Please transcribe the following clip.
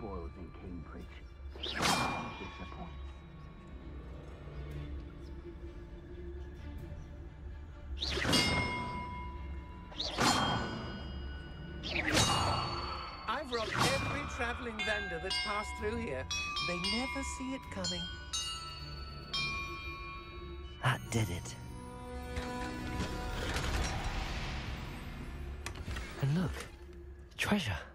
spoils in Cambridge. Disappoints. I've robbed every traveling vendor that's passed through here. They never see it coming. That did it. And look, treasure.